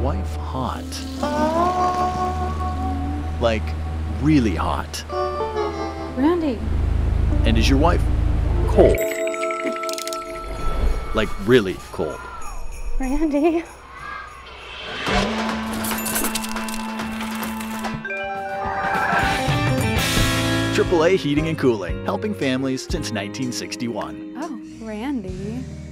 wife hot? Like, really hot? Randy. And is your wife cold? Like, really cold? Randy. AAA Heating and Cooling, helping families since 1961. Oh, Randy.